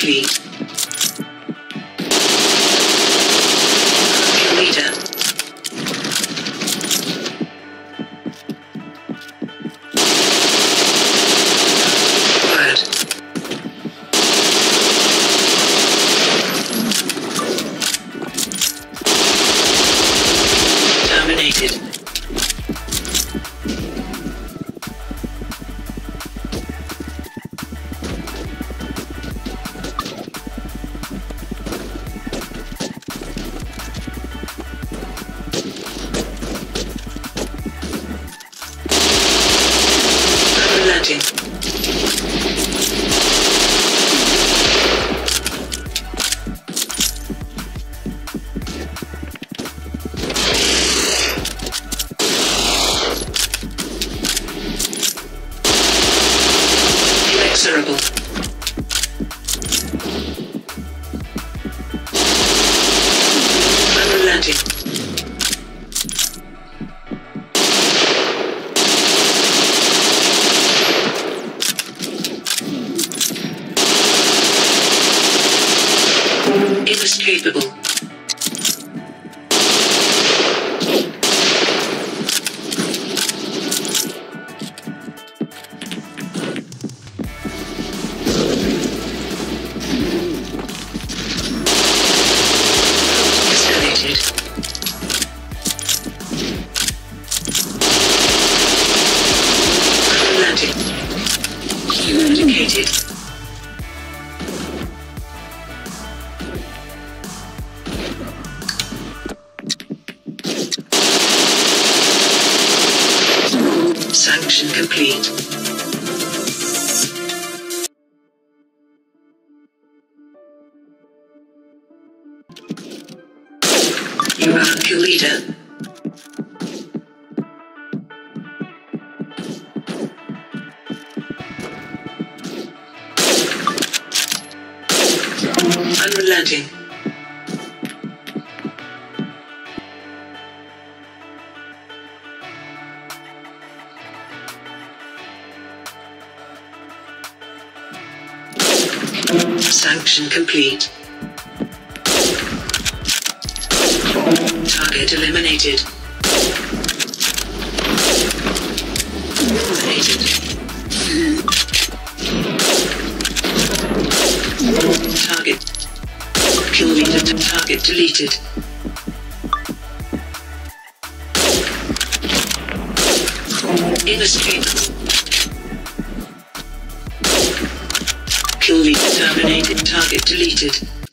complete. Kill leader. Word. Terminated. Unrelenting. Inexorable. Unrelenting. Inescapable. Escalated. Unrelenting. Eradicated. Sanction complete. You are kill leader. Unrelenting. Sanction complete. Target eliminated. Eliminated. Target. Kill leader. Target deleted. Inescapable. Kill leader terminated. Target deleted.